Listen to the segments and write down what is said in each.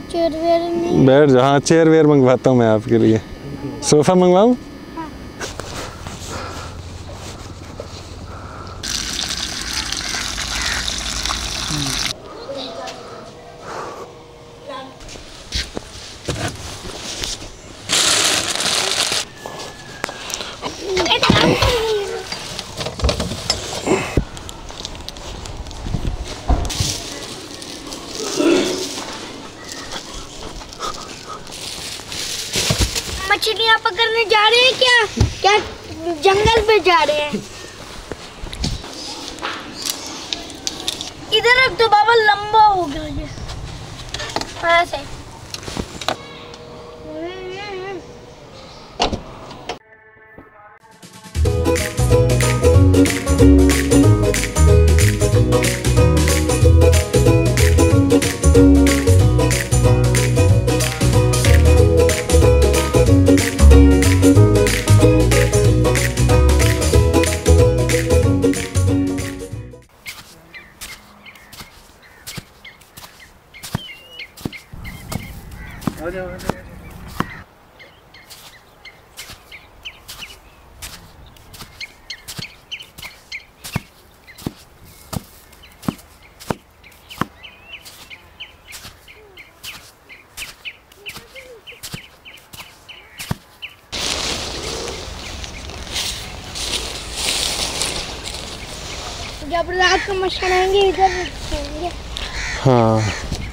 Chair where नहीं। बैठ जाओ। हाँ चेयर वेयर मंगवाता हूँ मैं आपके लिए। सोफ़ा मंगवाऊँ? मछलियाँ पकड़ने जा रहे हैं क्या? क्या जंगल पे जा रहे हैं? इधर रख दो बाबा, लंबा हो गया ये। ऐसे जब रात को मच्छर आएंगे इधर रखेंगे। हाँ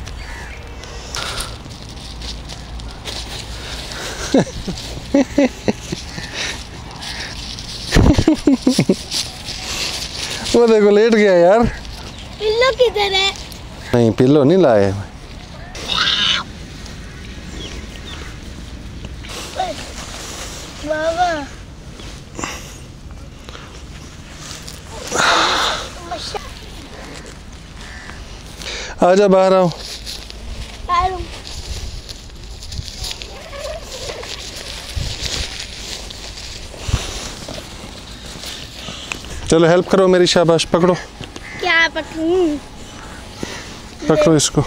वो देखो लेट गया यार। पिल्लो किधर है? नहीं पिल्लो नहीं लाए। बाबा आजा बाहर आओ। चलो हेल्प करो मेरी, शाबाश। पकड़ो। क्या पकड़ूं? पकड़ो इसको।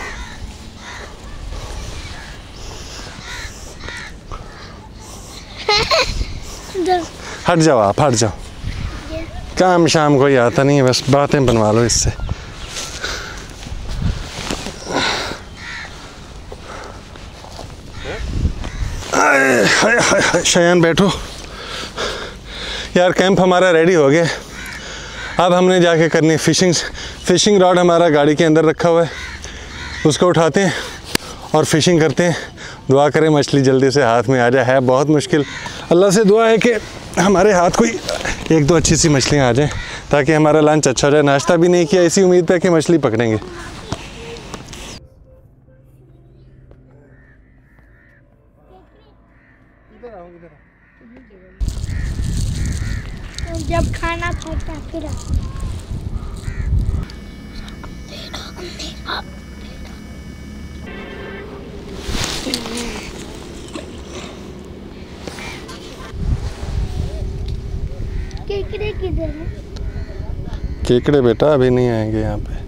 हट जाओ आप, हट जाओ। काम शाम कोई आता नहीं है, बस बातें बनवा लो इससे। शयान बैठो। यार कैंप हमारा रेडी हो गया। अब हमने जाके करनी फिशिंग रॉड हमारा गाड़ी के अंदर रखा हुआ है, उसको उठाते हैं और फिशिंग करते हैं। दुआ करें मछली जल्दी से हाथ में आ जाए। है बहुत मुश्किल। अल्लाह से दुआ है कि हमारे हाथ कोई एक दो अच्छी सी मछलियाँ आ जाएं ताकि हमारा लंच अच्छा हो जाए। नाश्ता भी नहीं किया, इसी उम्मीद पे कि मछली पकड़ेंगे। जब खाना खाता फिर केकड़े किधर है? केकड़े बेटा अभी नहीं आएंगे यहाँ पे।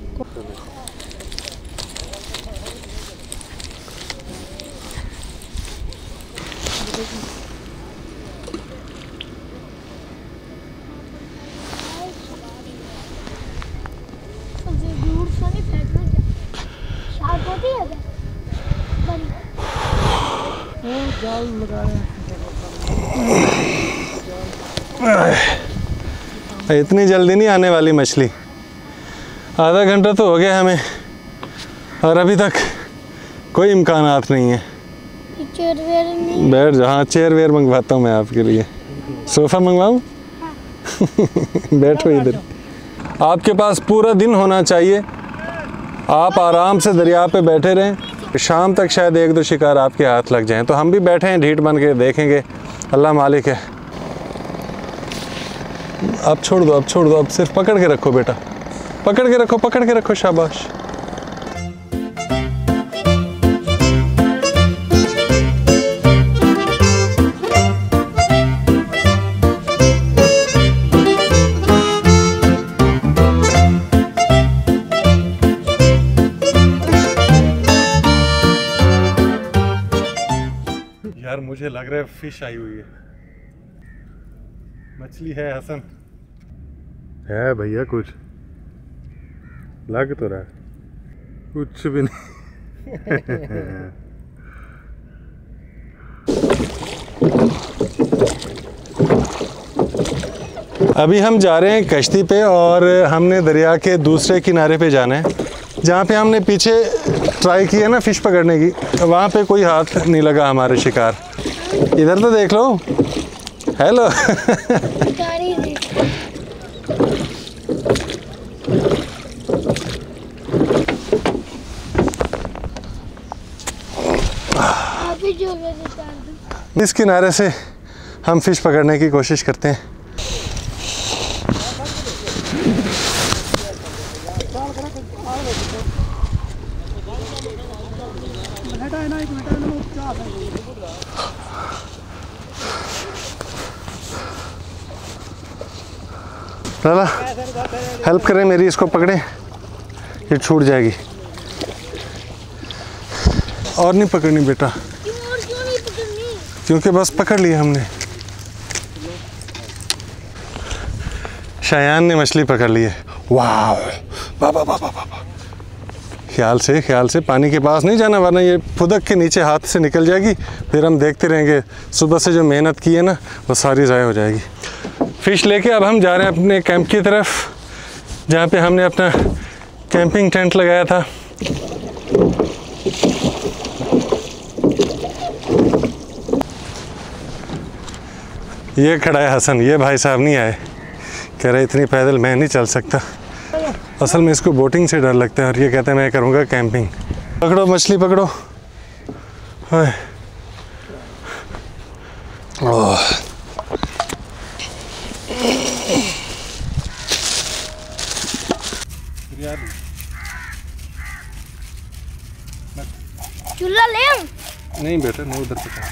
इतनी जल्दी नहीं आने वाली मछली। आधा घंटा तो हो गया हमें और अभी तक कोई इम्कानात नहीं है। चेयर वेयर नहीं। बैठ जाओ। हाँ चेयर वेयर मंगवाता हूँ मैं आपके लिए। सोफ़ा मंगवाऊँ? बैठो इधर। आपके पास पूरा दिन होना चाहिए, आप आराम से दरिया पे बैठे रहें। शाम तक शायद एक दो शिकार आपके हाथ लग जाएं, तो हम भी बैठे हैं ढीठ बन के, देखेंगे। अल्लाह मालिक है। अब छोड़ दो, अब छोड़ दो। अब सिर्फ पकड़ के रखो बेटा, पकड़ के रखो, पकड़ के रखो। शाबाश। मुझे लग रहा है फिश आई हुई है। मछली है हसन? है भैया, कुछ लग तो रहा है, कुछ भी नहीं। अभी हम जा रहे हैं कश्ती पे और हमने दरिया के दूसरे किनारे पे जाना है, जहाँ पे हमने पीछे ट्राई किया ना फिश पकड़ने की, वहाँ पे कोई हाथ नहीं लगा हमारे शिकार। इधर तो देख लो। हेलो। इस किनारे से हम फिश पकड़ने की कोशिश करते हैं। लाला हेल्प करें मेरी, इसको पकड़ें, ये छूट जाएगी। और नहीं पकड़नी बेटा। क्यों नहीं पकड़नी? क्योंकि बस पकड़ लिया हमने। शायान ने मछली पकड़ ली है। वाह, बाबा बाबा बाबा। ख्याल से पानी के पास नहीं जाना, वरना ये फुदक के नीचे हाथ से निकल जाएगी। फिर हम देखते रहेंगे, सुबह से जो मेहनत की है ना वो सारी ज़ाया हो जाएगी। फ़िश लेके अब हम जा रहे हैं अपने कैंप की तरफ, जहाँ पे हमने अपना कैंपिंग टेंट लगाया था। ये खड़ा है हसन, ये भाई साहब नहीं आए, कह रहे इतनी पैदल मैं नहीं चल सकता। असल में इसको बोटिंग से डर लगता है और ये कहता है मैं करूँगा कैंपिंग। पकड़ो मछली पकड़ो। ओह, चूल्हा ले आऊं? नहीं बेटा, नहीं उधर पकड़।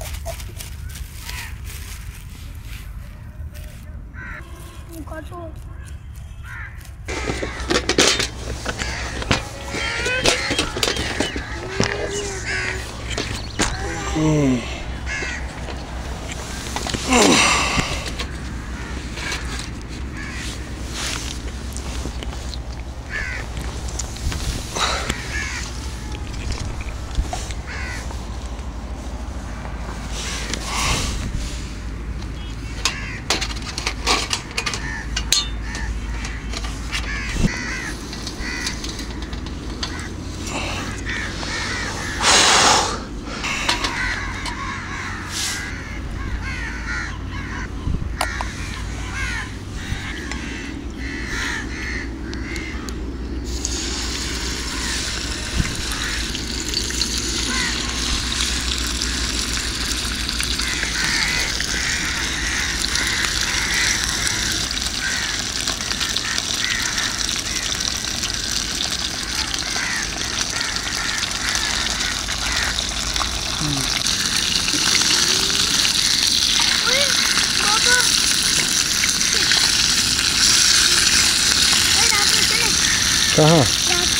कहाँ?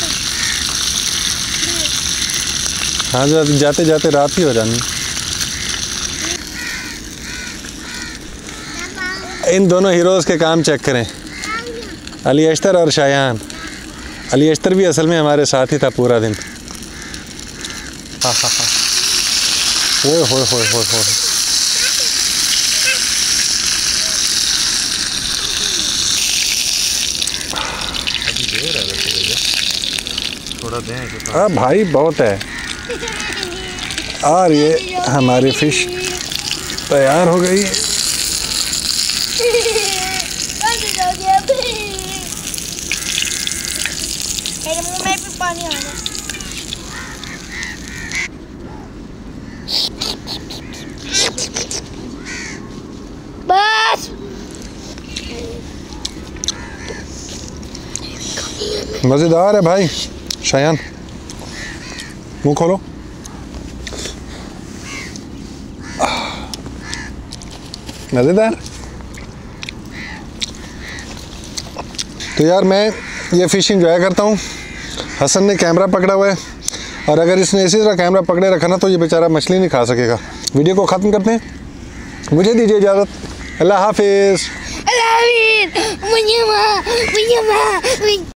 हाँ, जाते जाते रात ही हो जानी। इन दोनों हीरोज़ के काम चेक करें, अली अश्तर और शायान। अली अश्तर भी असल में हमारे साथ ही था पूरा दिन। हाँ हाँ हाँ, ओए होए होए होए होए। थोड़ा दें। हाँ भाई, बहुत है। और ये हमारी फिश तैयार हो गई। मेरे मुंह में भी पानी आ रहा है। बस मज़ेदार है भाई। शायान मुंह खोलो। मज़ेदार। तो यार मैं ये फ़िश इंजॉय करता हूँ। हसन ने कैमरा पकड़ा हुआ है, और अगर इसने इसी तरह कैमरा पकड़े रखा ना तो ये बेचारा मछली नहीं खा सकेगा। वीडियो को ख़त्म करते हैं, मुझे दीजिए इजाज़त। अल्लाह हाफिज़। मुझे